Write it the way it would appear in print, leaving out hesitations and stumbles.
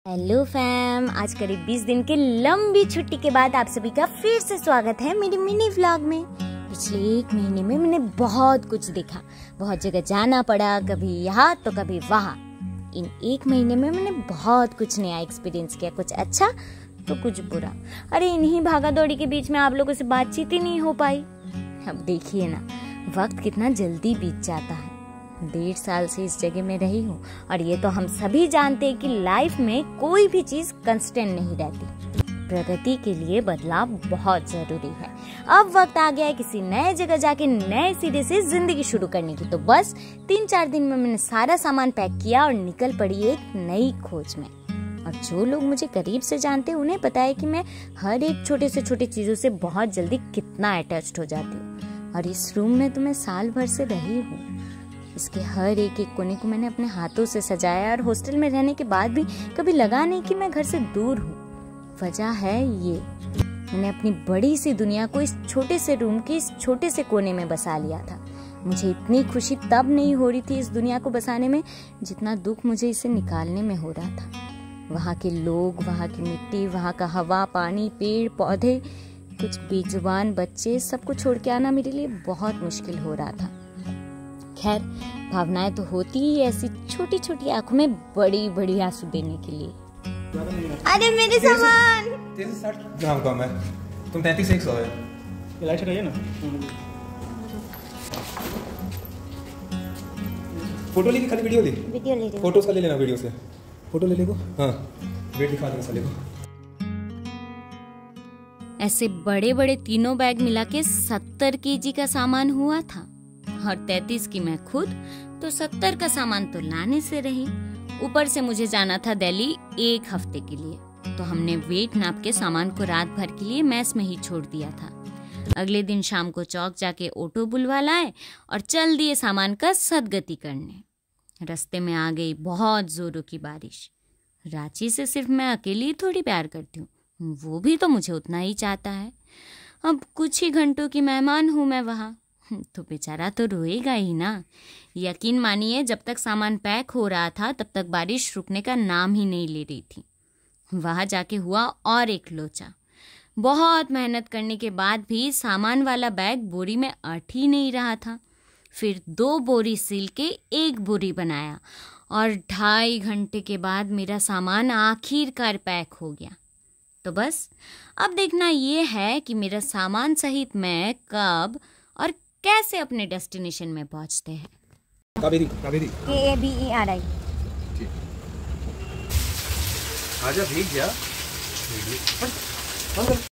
Hello fam, आज करीब 20 दिन की लंबी छुट्टी के बाद आप सभी का फिर से स्वागत है मेरी मिनी व्लॉग में। पिछले एक महीने में मैंने बहुत कुछ देखा, बहुत जगह जाना पड़ा, कभी यहाँ तो कभी वहाँ। इन एक महीने में मैंने बहुत कुछ नया एक्सपीरियंस किया, कुछ अच्छा तो कुछ बुरा। अरे इन्हीं भागा दौड़ी के बीच में आप लोगों से बातचीत ही नहीं हो पाई। अब देखिए ना, वक्त कितना जल्दी बीत जाता है। 1.5 साल से इस जगह में रही हूँ और ये तो हम सभी जानते हैं कि लाइफ में कोई भी चीज कांस्टेंट नहीं रहती। प्रगति के लिए बदलाव बहुत जरूरी है। अब वक्त आ गया है किसी नए जगह जाके नए सिरे से जिंदगी शुरू करने की। तो बस 3-4 दिन में मैंने सारा सामान पैक किया और निकल पड़ी एक नई खोज में। और जो लोग मुझे करीब से जानते हैं उन्हें पता है कि मैं हर एक छोटे से छोटे चीजों से बहुत जल्दी कितना अटैच्ड हो जाती हूँ। और इस रूम में तो मैं साल भर से रही हूँ। इसके हर एक कोने को मैंने अपने हाथों से सजाया और हॉस्टल में रहने के बाद भी कभी लगा नहीं कि मैं घर से दूर हूँ। वजह है ये, मैंने अपनी बड़ी सी दुनिया को इस छोटे से रूम के इस छोटे से कोने में बसा लिया था। मुझे इतनी खुशी तब नहीं हो रही थी इस दुनिया को बसाने में जितना दुख मुझे इसे निकालने में हो रहा था। वहाँ के लोग, वहाँ की मिट्टी, वहाँ का हवा, पानी, पेड़ पौधे, कुछ बेजुबान बच्चे, सबको छोड़ के आना मेरे लिए बहुत मुश्किल हो रहा था। खैर, भावनाएं तो होती ही ऐसी छोटी छोटी आंखों में बड़ी बड़ी आंसू देने के लिए। अरे मेरे सामान 360 ग्राम कम है, तुम 33 हो। ये लाइट है ना, फोटो ली कि खाली वीडियो ली? वीडियो ले रही हूं। फोटोज का ले लेना, वीडियो से फोटो ले लेगो। हाँ, वेट दिखा देना साले को। ऐसे बड़े बड़े तीनों बैग मिला के 70 केजी का सामान हुआ था और 33 की मैं खुद, तो 70 का सामान तो लाने से रही। ऊपर से मुझे जाना था दिल्ली 1 हफ्ते के लिए, तो हमने वेट नाप के सामान को रात भर के लिए मैस में ही छोड़ दिया था। अगले दिन शाम को चौक जाके ऑटो बुलवा लाए और चल दिए सामान का सदगति करने। रास्ते में आ गई बहुत जोरों की बारिश। रांची से सिर्फ मैं अकेली थोड़ी प्यार करती हूँ, वो भी तो मुझे उतना ही चाहता है। अब कुछ ही घंटों की मेहमान हूँ मैं वहाँ, तो बेचारा तो रोएगा ही ना। यकीन मानिए, जब तक सामान पैक हो रहा था तब तक बारिश रुकने का नाम ही नहीं ले रही थी। वहां जाके हुआ और एक लोचा। बहुत मेहनत करने के बाद भी सामान वाला बैग बोरी में अट ही नहीं रहा था। फिर 2 बोरी सिल के 1 बोरी बनाया और 2.5 घंटे के बाद मेरा सामान आखिरकार पैक हो गया। तो बस अब देखना ये है कि मेरा सामान सहित मैं कब और कैसे अपने डेस्टिनेशन में पहुंचते हैं। कावेरी KABERI। आजा भीग जा।